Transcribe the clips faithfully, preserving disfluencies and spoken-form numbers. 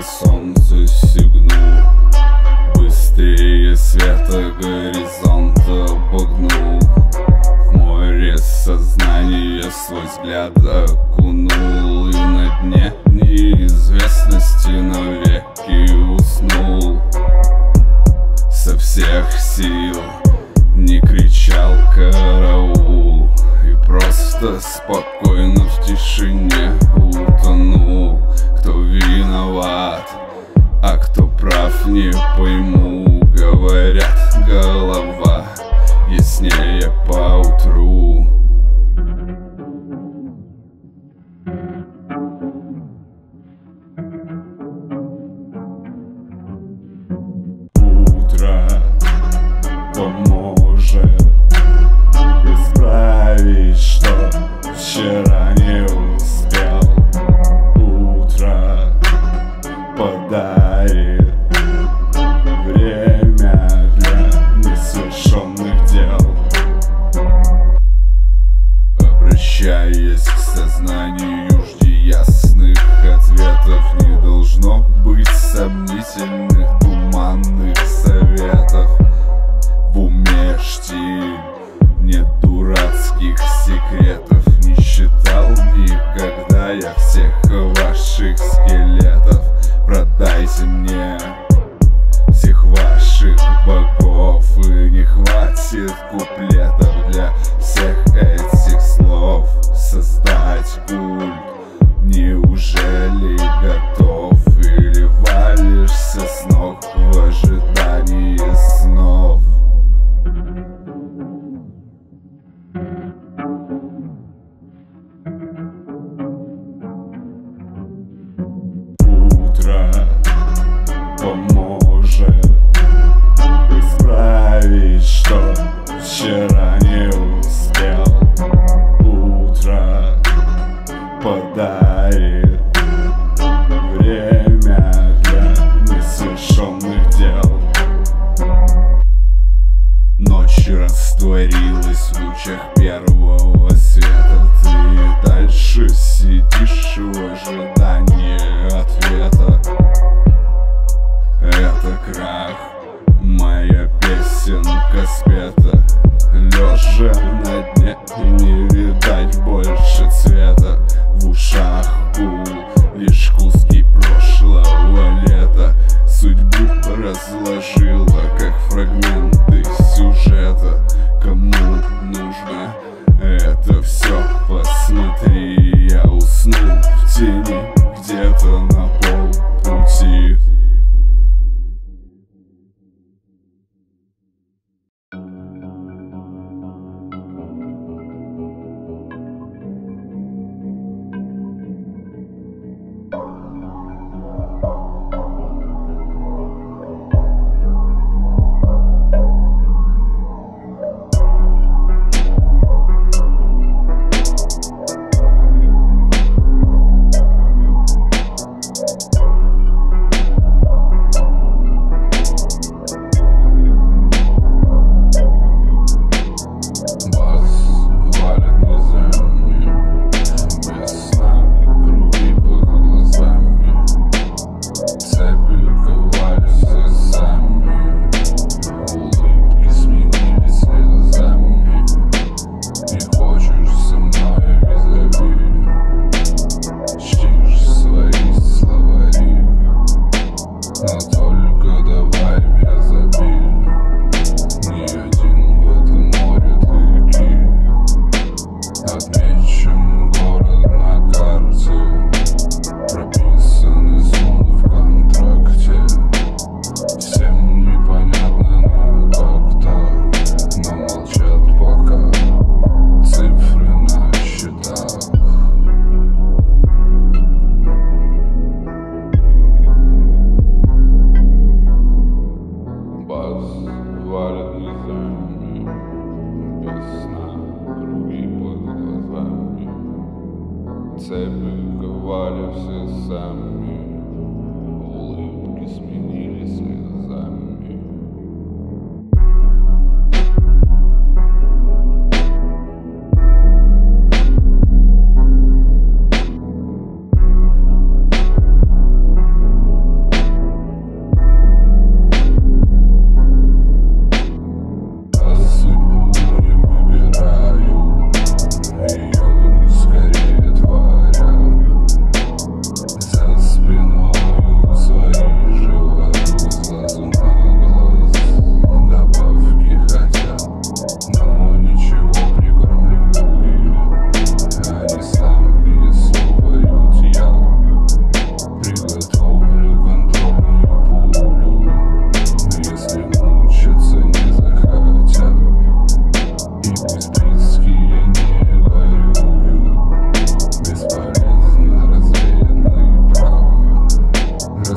солнцу сигнул. Быстрее света горизонта обогнул. В море сознания свой взгляд окунул. И на дне неизвестности навеки уснул. Со всех сил не кричал караул, и просто спокойно в тишине утонул. Кто виноват, а кто прав, не пойму. Говорят, голова яснее поутру. Утро поможет исправить, что вчера не успел. Утро подарит время для несовершенных дел. Обращаясь к сознанию, жди ясных ответов. Не должно быть сомнительных, туманных советов. В уме штиль, нет дурацких секретов. Не считал никогда я всех ваших скелетов. Продайте мне всех ваших богов, и не хватит куплетов для всех этих слов. Создать культ, неужели готов? Или валишься с ног в ожидании снов? Утро поможет исправить, что вчера не успел. Утро подарит время для несовершенных дел. Ночь растворилась в лучах первого света. Ты дальше сидишь в ожидании ответа. Это крах, моя песенка спета. Лежа на дне, не видать больше цвета. В ушах гул, лишь куски прошлого лета. Судьбу разложила, как фрагменты сюжета. Кому нужно это все, посмотри. Я уснул в тени, где-то на полпути.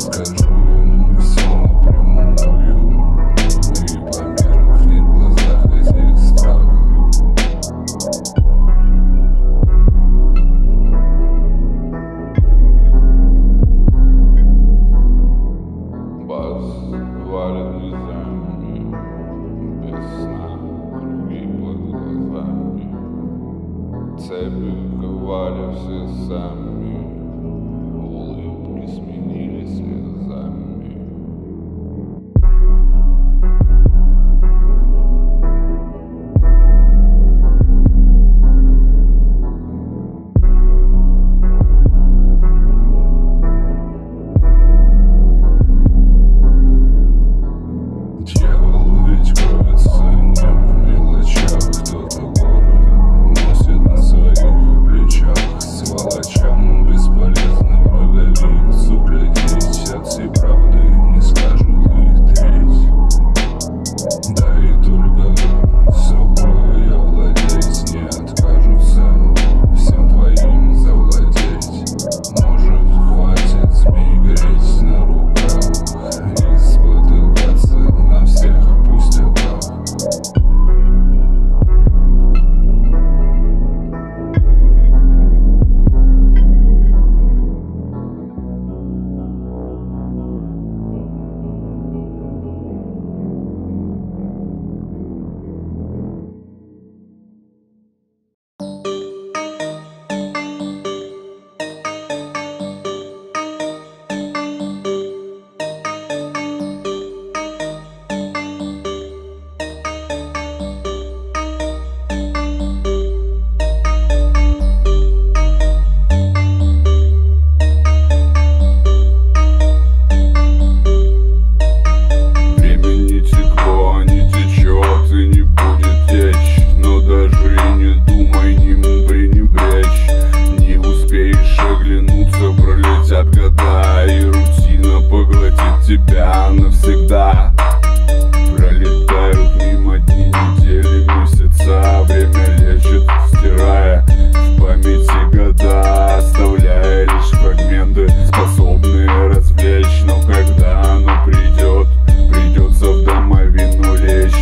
скажу ему все напрямую. И померкнет в глазах этих страх. Бас валит низами, без сна, круги под глазами. Цепи ковали все сами, улыбки сменились слезами. Дьявол ведь кроется не в мелочах. Кто-то город носит на своих плечах. Сволочам бесполезный враговик. Суглядеть от всей правды не скажут их треть. Да и только собой овладеть не откажутся всем твоим завладеть. Может, хватит змей греть на руках и спотыкаться на всех пустяках. Тебя навсегда. Пролетают мимо дни, недели, месяца. Время лечит, стирая в памяти года, оставляя лишь фрагменты, способные развлечь. Но когда оно придет, придется в домовину лечь.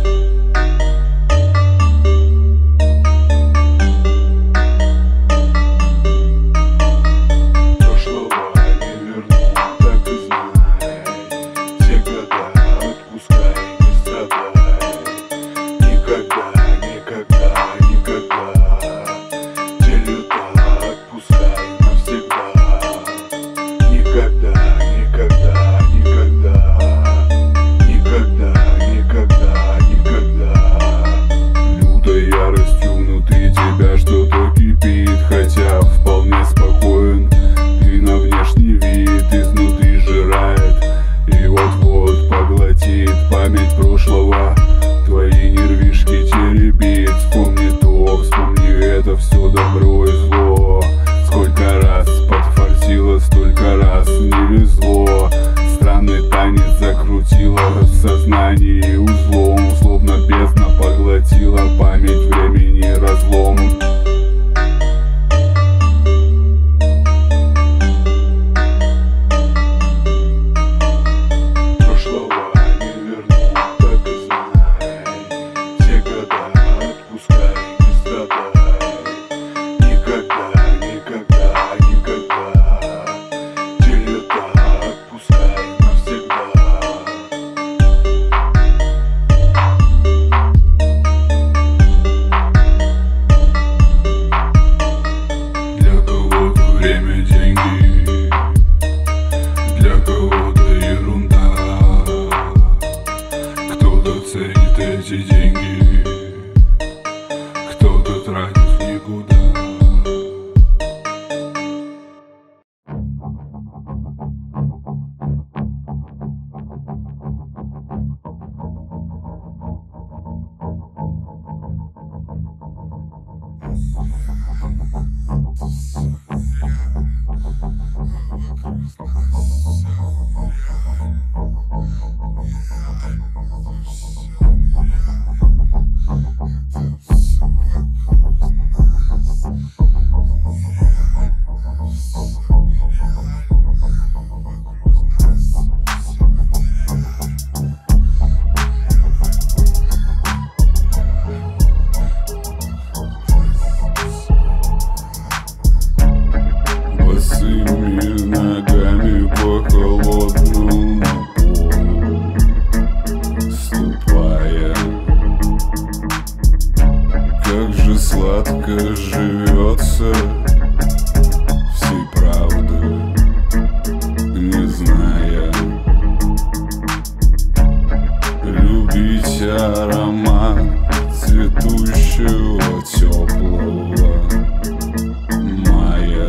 Хотя вполне спокоен, ты на внешний вид изнутри сжирает и вот-вот поглотит память прошлого. Твои нервишки теребит. Вспомни то, вспомни это, все добро и зло. Сколько раз подфартило, столько раз не везло. Странный танец закрутила в сознании узлом, словно бездна поглотила память времени разлом. Ценит эти деньги, кто-то тратит в никуда. холодному полу ступая. Как же сладко живется, всей правды не зная. Любить аромат цветущего теплого мая.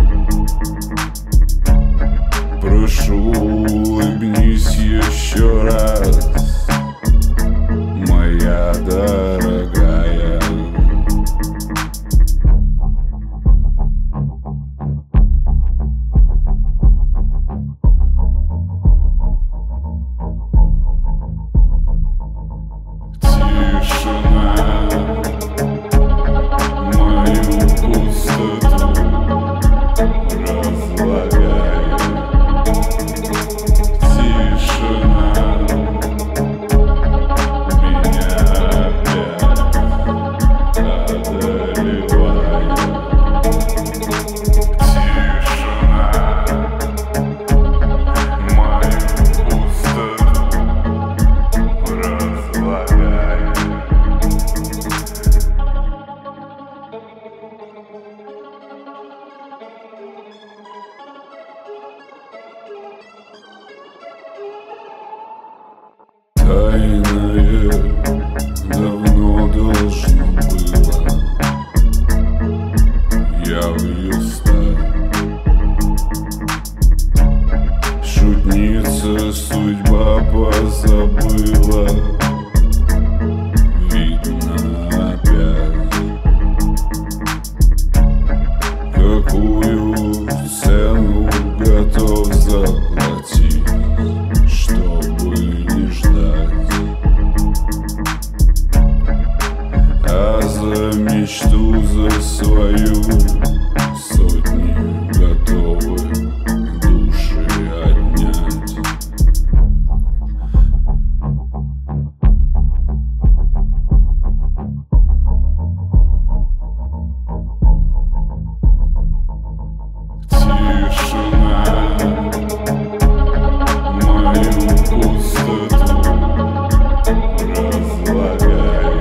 Прошу, улыбнись еще раз, моя дорогая. Тишина мою пустоту разлагает. Тишина меня опять одолевает. Тишина мою пустоту разлагает. Тайное давно должно было явью стать. Шутница судьба позабыла, видно опять. Какую цену готов заплатить, чтобы не ждать? А за мечту, за свою сотни готовы души отнять. Тишина мою пустоту разлагает.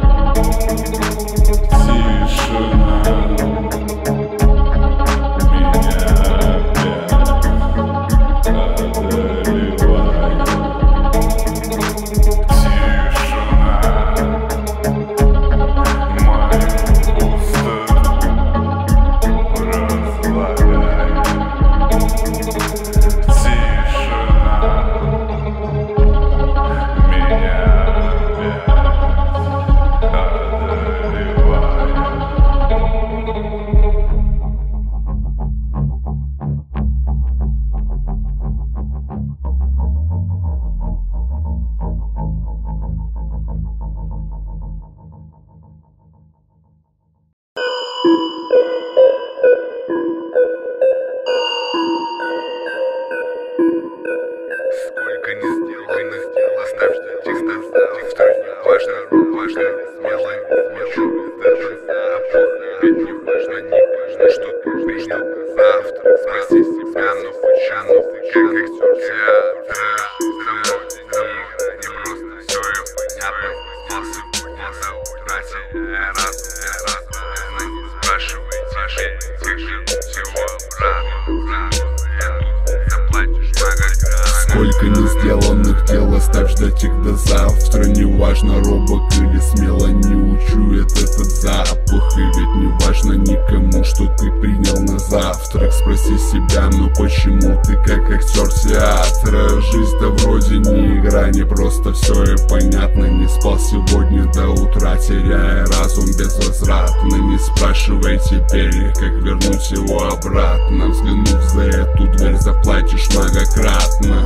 Тишина меня опять одолевает. Тишина мою пустоту разлагает. Сколько не сделал, не сделал, оставь чисто завтра. Важно, важно, смелый, смелый, даже завтра. Ведь не важно, не важно, что ты принял завтра. Спроси себя, ну почему ты как актер театра? Заводи игра, не просто все и понятно. Спал сегодня за утрате, разум, разум. Не спрашивай теперь, как же всего обратно, обратно. Заплатишь многократно. Сколько не сделанных дел, оставь ждать их до завтра. Неважно, робок или смело, не учует этот запах. И ведь не важно никому, что ты принял на завтрак. Спроси себя, ну почему ты как актер театра? Жизнь-то вроде не игра, не просто все и понятно. Не спал сегодня до утра, теряя разум безвозвратно. Не спрашивай теперь, как вернуть его обратно. Взглянув за эту дверь, заплатишь многократно.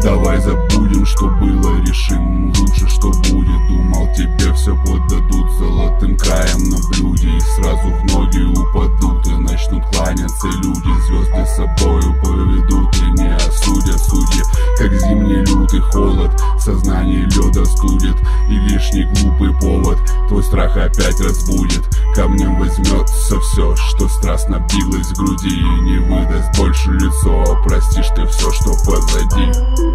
Давай забудем, что было, решим лучше, что будет. Думал, тебе все подадут золотым краем на блюде, и сразу в ноги упадут, и начнут кланяться люди. Звезды с собою поведут и не осудят судьи, как зимний лютый холод. Сознание лёда студит, и лишний глупый повод твой страх опять разбудит. Камнем возьмется все, что страстно билось в груди, и не выдаст больше лицо. Простишь ты все, что позади.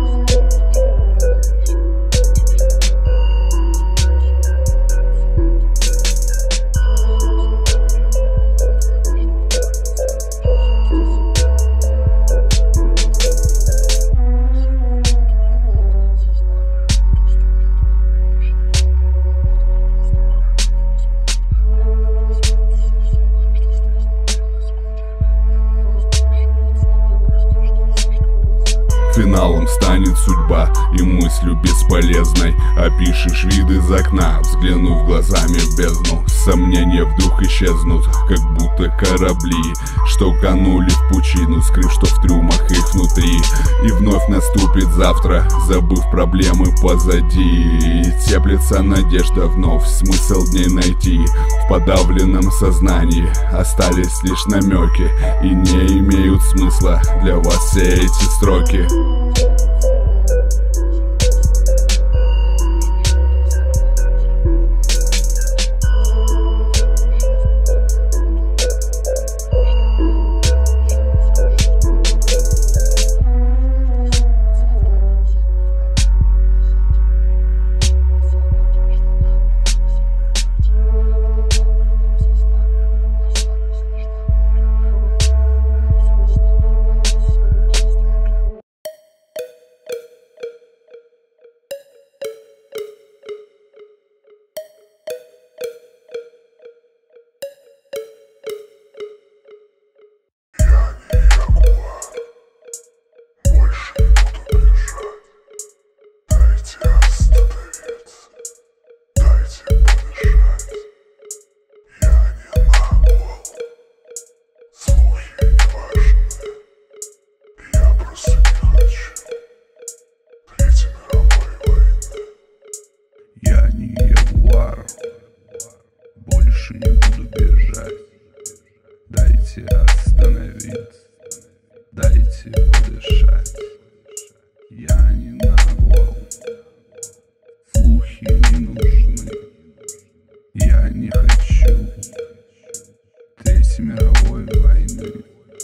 Финалом станет судьба и мыслью бесполезной. Опишешь вид из окна, взглянув глазами в бездну. Сомнения вдруг исчезнут, как будто корабли, что канули в пучину, скрыв, что в трюмах их внутри. И вновь наступит завтра, забыв проблемы позади. И теплится надежда вновь, смысл дней найти. В подавленном сознании остались лишь намеки, и не имеют смысла для вас все эти строки. Больше не буду бежать. Дайте остановиться, дайте подышать. Я не наглел, слухи не нужны. Я не хочу Третьей мировой войны.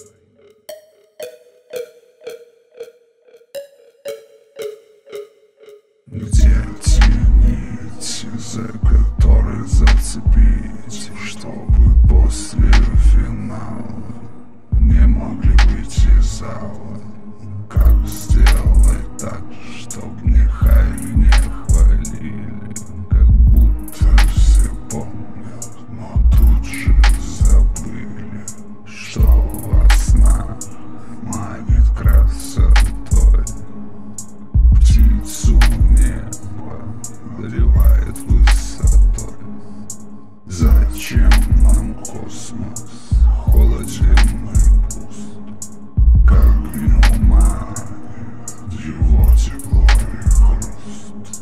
Где те нити, за которые зацепить, чтобы после финала не могли выйти из зала? Как сделать так, чтоб не хайли, не хвалили? Как будто все помнят, но тут же забыли, что во снах манит красотой. Птицу небо горевает высотой. Зачем нам космос, холоден и пуст, как пневмания, его тепло и хруст?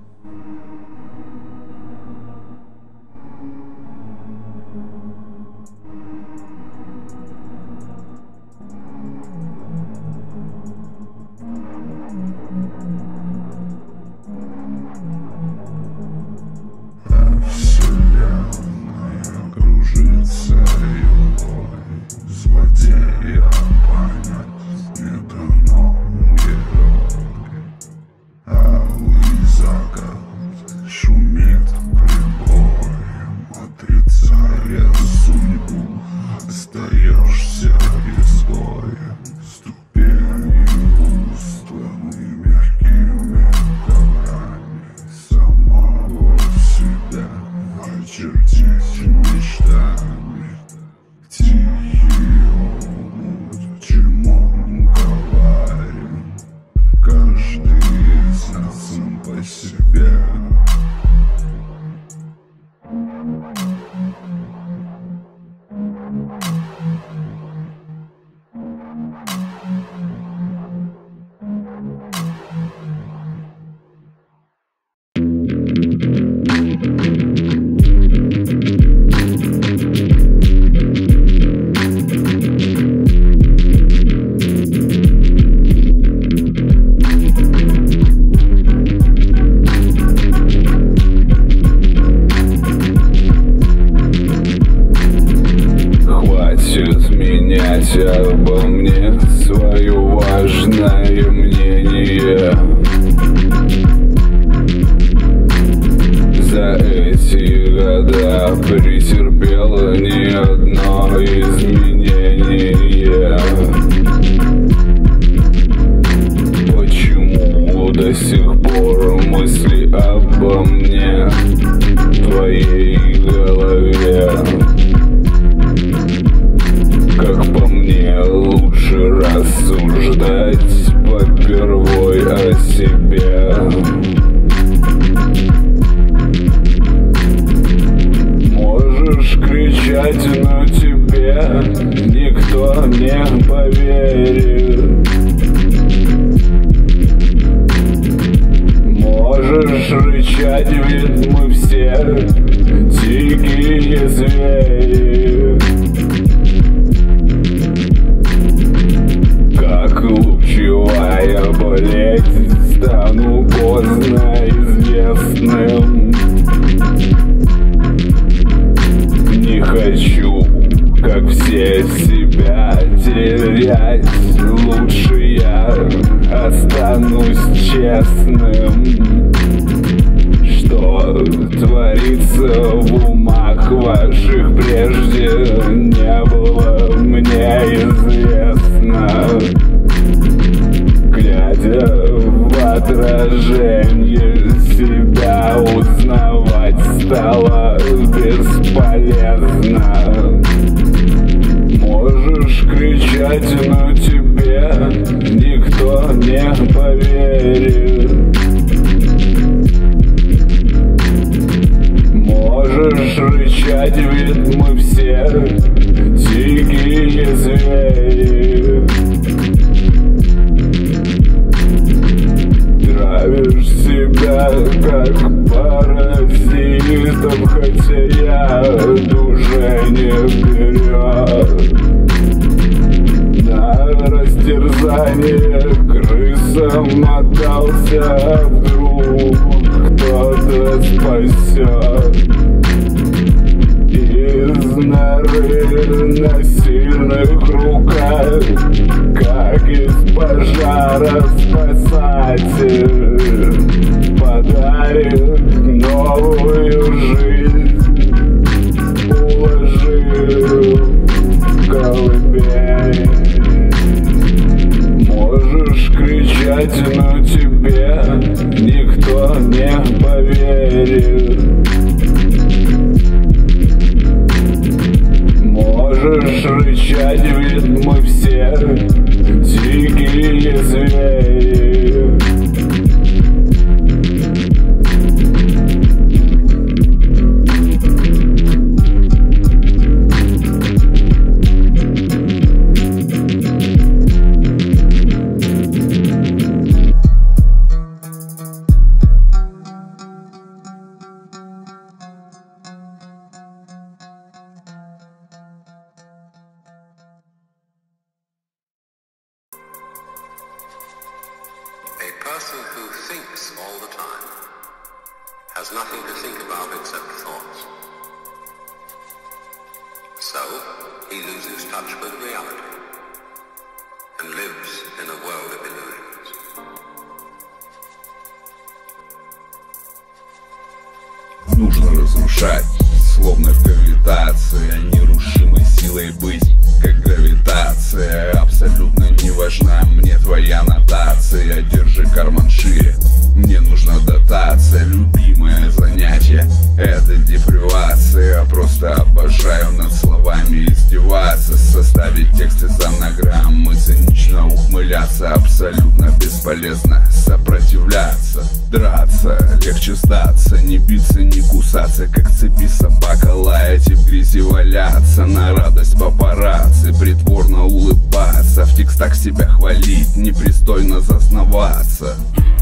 А вселенная кружится юлой, злодея понять не дано герой. Алый закат шумит прибоем, отрицая судьбу, остаешься изгоем. Ступени устланы мягкими коврами, самого себя очертить мечтами. Тихий омут, чему коварен, каждый из нас сам по себе. сих пор мысли обо мне в твоей голове. Как по мне, лучше рассуждать попервой о себе. Можешь кричать, но тебе никто не поверит. Можешь рычать, ведь мы все дикие звери. Как лучевая болезнь стану поздно известным. Не хочу, как все, себя терять. Лучше я останусь честным. Что творится в умах ваших прежде не было мне известно. Глядя в отражение себя, узнавать стало бесполезно. Можешь кричать, но тебе никто не поверит. Можешь рычать, ведь мы все дикие звери. Травишь себя как паразитом, хотя я движение вперед. На растерзание крысам отдался, вдруг кто-то спасет. Из норы на сильных руках, как из пожара спасатель, подарит новую жизнь, уложив в колыбель. Можешь кричать, но тебе никто не поверит. Можешь рычать, ведь мы все дикие звери. A person who thinks all the time has nothing to think about except thoughts. So, he loses touch with reality and lives in a world of illusions. Нужно разрушать, словно гравитация, нерушимой силой быть, как гравитация. Абсолютно не важна мне твоя нотация. Держи карман шире, мне нужна дотация. Любимое занятие — это депривация. Просто обожаю над словами издеваться, составить текст из анаграмм и цинично ухмыляться. Абсолютно бесполезно сопротивляться, драться, легче сдаться, не биться, не кусаться, как цепи собака, лаять и в грязи валяться. На радость папарацци притворно улыбаться, в текстах себя хвалить, непристойно зазнаваться.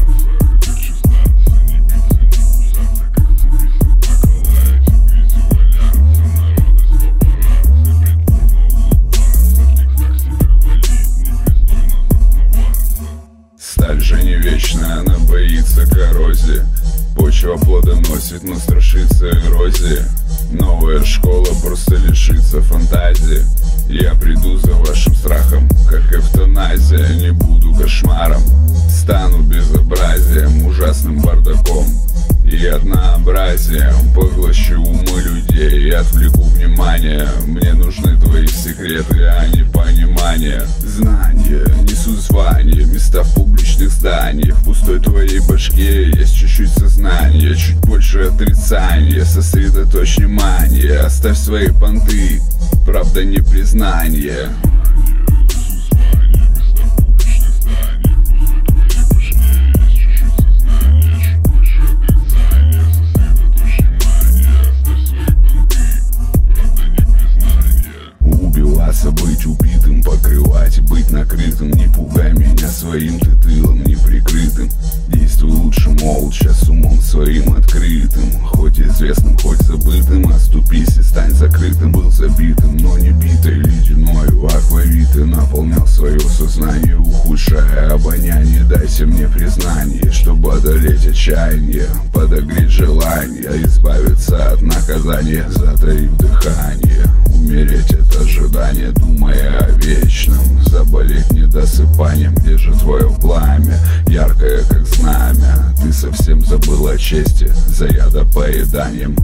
Сталь же не вечная, она боится коррозии. Почва плодоносит, но страшится эрозии. Новая школа просто лишится фантазии. Я приду за вашим страхом, как эвтаназия. Не буду кошмаром, стану безобразием, ужасным бардаком и однообразием. Поглощу умы людей и отвлеку внимание. Мне нужны твои секреты, а не понимание. Знания несут звания, места в публичных зданиях, в пустой твоей башке есть чуть-чуть сознания, чуть больше отрицания. Сосредоточь внимание, оставь свои понты, правда не признание. Быть убитым, покрывать, быть накрытым. Не пугай меня своим ты тылом неприкрытым. Действуй лучше молча, с умом своим открытым. Хоть известным, хоть забытым, оступись и стань закрытым. Был забитым, но не битой ледяною аквавиты. Наполнял свое сознание, ухудшая обоняние. Дайте мне признание, чтобы одолеть отчаяние, подогреть желание, избавиться от наказания, затаив дыхание. Умереть от ожидания, думая о вечном, заболеть недосыпанием. Где же твое пламя, яркое как знамя? Ты совсем забыл о чести за ядопоеданием.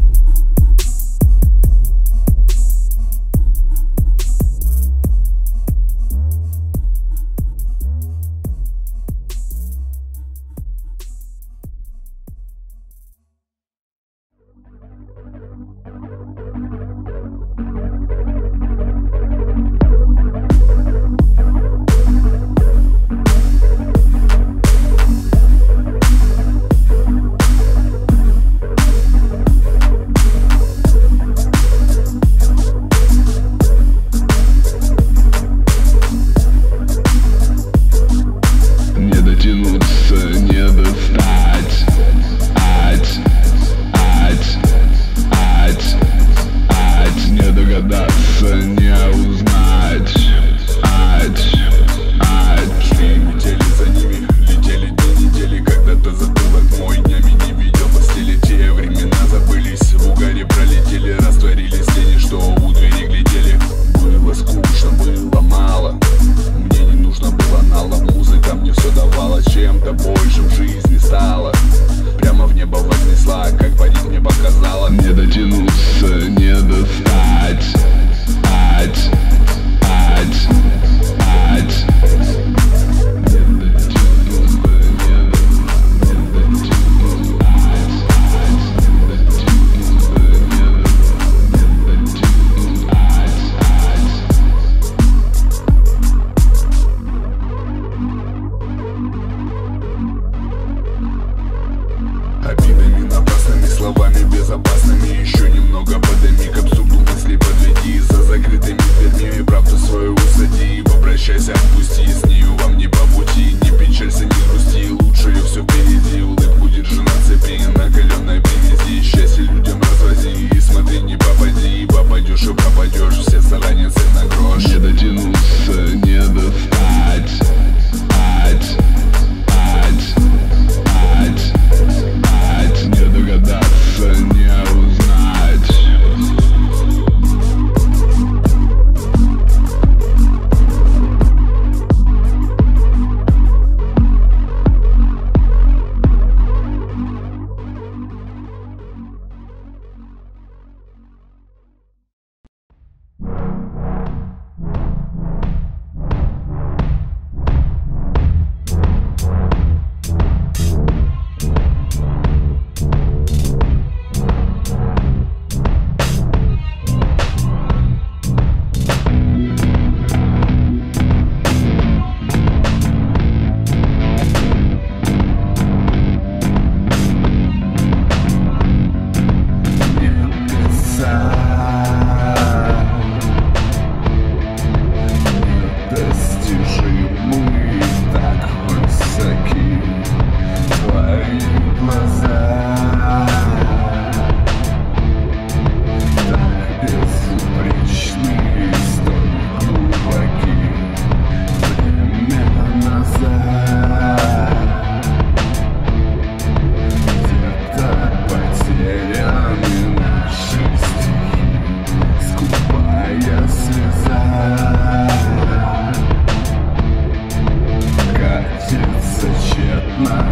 Катится тщетно.